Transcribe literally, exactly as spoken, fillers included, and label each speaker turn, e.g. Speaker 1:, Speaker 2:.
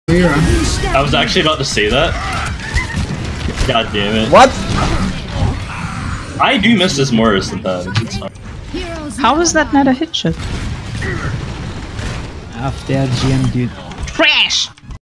Speaker 1: I was actually about to say that. God damn it.
Speaker 2: What?
Speaker 1: I do miss this Morris sometimes. It's fine.
Speaker 3: How is that not a hit shot?
Speaker 4: After G M, dude.
Speaker 3: Trash!